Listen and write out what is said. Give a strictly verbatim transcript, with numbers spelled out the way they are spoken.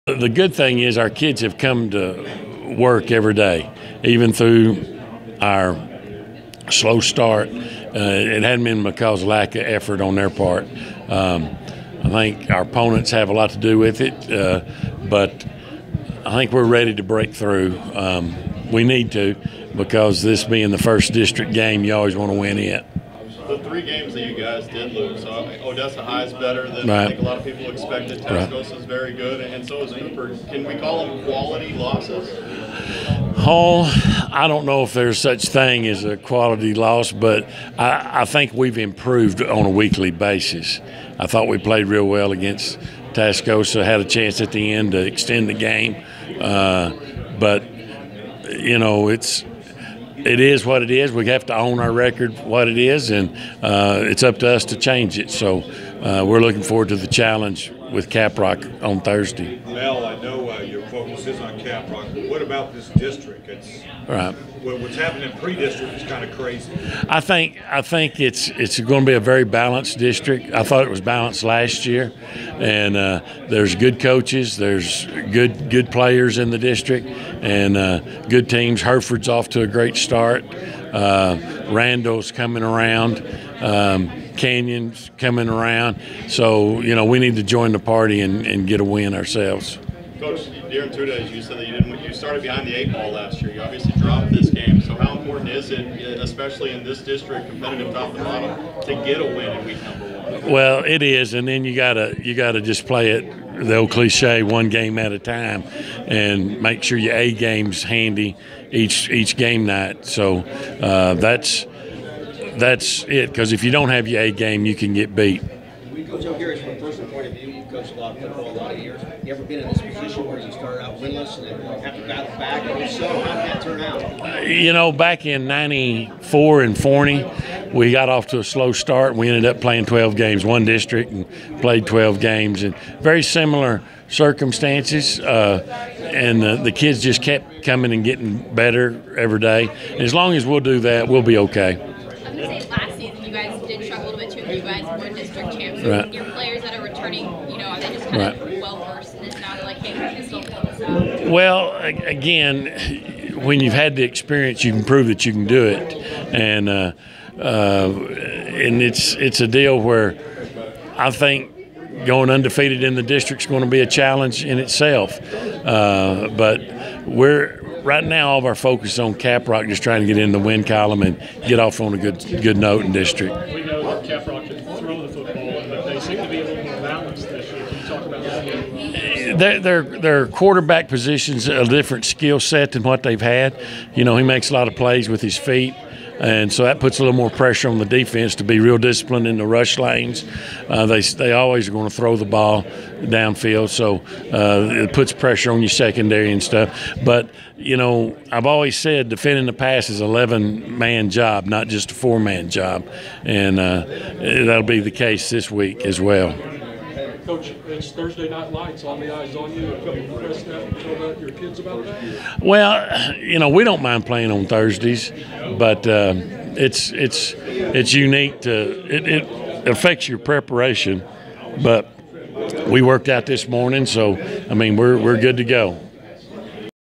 The good thing is our kids have come to work every day, even through our slow start. Uh, it hadn't been because of lack of effort on their part. Um, I think our opponents have a lot to do with it, uh, but I think we're ready to break through. Um, we need to, because this being the first district game, you always want to win it. The three games that you guys did lose, so Odessa High is better than right. I think a lot of people expected. Tascosa is very good, and so is Cooper. Can we call them quality losses? Oh, I don't know if there's such thing as a quality loss, but I, I think we've improved on a weekly basis. I thought we played real well against Tascosa, had a chance at the end to extend the game, uh, but you know it's. It is what it is. We have to own our record what it is, and uh, it's up to us to change it. So uh, we're looking forward to the challenge with Caprock on Thursday. Mel, I know uh, your focus is on Caprock, but what about this district? It's right. What's happening in pre-district is kind of crazy. I think I think it's it's going to be a very balanced district. I thought it was balanced last year, and uh, there's good coaches, there's good good players in the district, and uh, good teams. Hereford's off to a great start. Uh, Randall's coming around. Um, Canyon's coming around. So you know we need to join the party and, and get a win ourselves. Coach, during two days, you said that you didn't. You started behind the eight ball last year. You obviously dropped this game. So how important is it, especially in this district, competitive top to bottom, to get a win in week number one? Well, it is, and then you gotta you gotta just play it the old cliche, one game at a time, and make sure your A game's handy each each game night. So uh, that's that's it. Because if you don't have your A game, you can get beat. Coach, I'm curious from a personal point of view. You've coached a lot of football a lot of years. You ever been in this position where you started out winless and then have to battle back? And if so, how did that turn out? You know, back in ninety-four and forty, we got off to a slow start. We ended up playing twelve games, one district, and played twelve games. And very similar circumstances. Uh, and the, the kids just kept coming and getting better every day. And as long as we'll do that, we'll be okay. I was going to say, last season you guys did struggle a little bit too. You guys were district champs. Right. Your players that are returning, you know, are they just kind right. of well-versed in this now? They're like, hey, we can still pull this out? Well, again, when you've had the experience, you can prove that you can do it. And uh, uh, and it's it's a deal where I think going undefeated in the district is going to be a challenge in itself. Uh, but we're right now all of our focus is on Caprock, just trying to get in the win column and get off on a good good note in district. We know that Caprock can throw the football, but they seem to be a little more balanced this year. Can you talk about that? Their, their, their quarterback position's a different skill set than what they've had. You know, he makes a lot of plays with his feet. And so that puts a little more pressure on the defense to be real disciplined in the rush lanes. Uh, they they always are going to throw the ball downfield, so uh, it puts pressure on your secondary and stuff. But, you know, I've always said defending the pass is an eleven-man job, not just a four-man job. And uh, that'll be the case this week as well. Coach, it's Thursday Night Lights. All the eyes on you. Have you pressed that and told your kids about that? Well, you know, we don't mind playing on Thursdays, but uh, it's it's it's unique to it, it affects your preparation. But we worked out this morning, so I mean we're we're good to go.